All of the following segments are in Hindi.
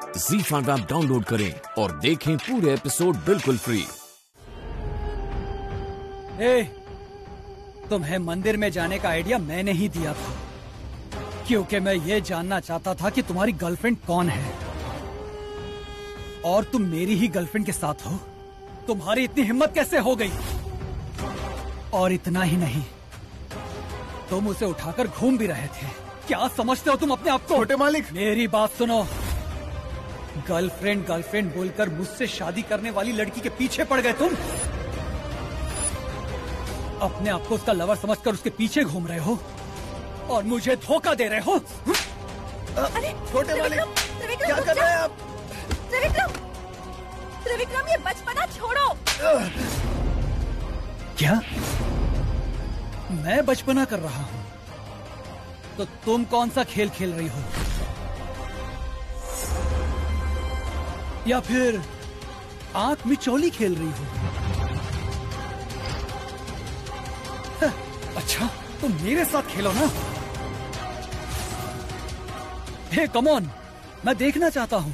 ZEE5 ऐप डाउनलोड करें और देखें पूरे एपिसोड बिल्कुल फ्री। तुम्हें मंदिर में जाने का आइडिया मैंने ही दिया था, क्योंकि मैं ये जानना चाहता था कि तुम्हारी गर्लफ्रेंड कौन है और तुम मेरी ही गर्लफ्रेंड के साथ हो। तुम्हारी इतनी हिम्मत कैसे हो गई? और इतना ही नहीं, तुम उसे उठाकर घूम भी रहे थे। क्या समझते हो तुम अपने आप को? छोटे मालिक, मेरी बात सुनो। गर्लफ्रेंड बोलकर मुझसे शादी करने वाली लड़की के पीछे पड़ गए तुम। अपने आप को उसका लवर समझकर उसके पीछे घूम रहे हो और मुझे धोखा दे रहे हो। अरे छोटे मालिक, क्या कर रहे हैं आप? त्रिविक्रम, ये बचपना छोड़ो। क्या मैं बचपना कर रहा हूँ? तो तुम कौन सा खेल खेल रही हो? या फिर आंख मिचौली खेल रही हो? अच्छा, तुम मेरे साथ खेलो ना। हे कम ऑन, मैं देखना चाहता हूँ।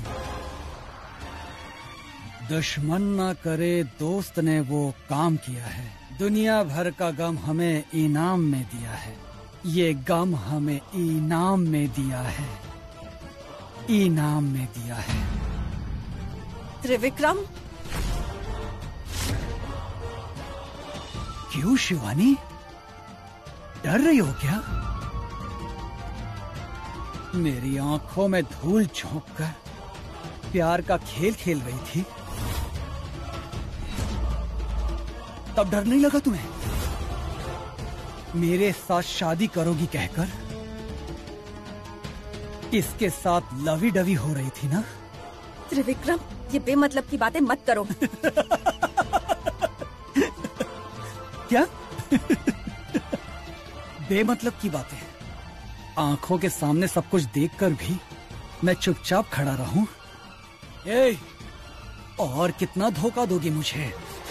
दुश्मन ना करे दोस्त ने वो काम किया है। दुनिया भर का गम हमें इनाम में दिया है। ये गम हमें इनाम में दिया है। इनाम में दिया है। त्रिविक्रम, क्यों शिवानी, डर रही हो क्या? मेरी आंखों में धूल झोंककर प्यार का खेल खेल रही थी, तब डर नहीं लगा तुम्हें? मेरे साथ शादी करोगी कहकर इसके साथ लवी डवी हो रही थी ना? त्रिविक्रम, ये बेमतलब की बातें मत करो। क्या? बेमतलब की बातें? आंखों के सामने सब कुछ देखकर भी मैं चुपचाप खड़ा रहूं? और कितना धोखा दोगी मुझे?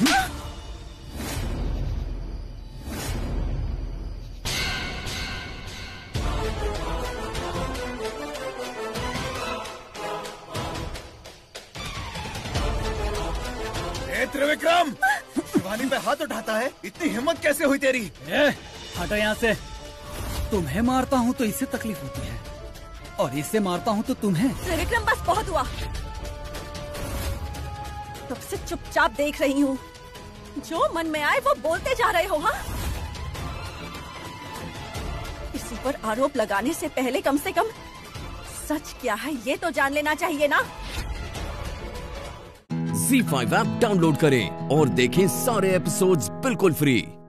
त्रिविक्रम, शिवानी पे हाथ उठाता है, इतनी हिम्मत कैसे हुई तेरी? हटो यहाँ से। तुम्हें मारता हूँ तो इससे तकलीफ होती है और इससे मारता हूँ तो तुम्हें। त्रिविक्रम, बस बहुत हुआ। तब से चुपचाप देख रही हूँ, जो मन में आए वो बोलते जा रहे हो। हाँ, किसी पर आरोप लगाने से पहले कम से कम सच क्या है ये तो जान लेना चाहिए ना। ZEE5 ऐप डाउनलोड करें और देखें सारे एपिसोड्स बिल्कुल फ्री।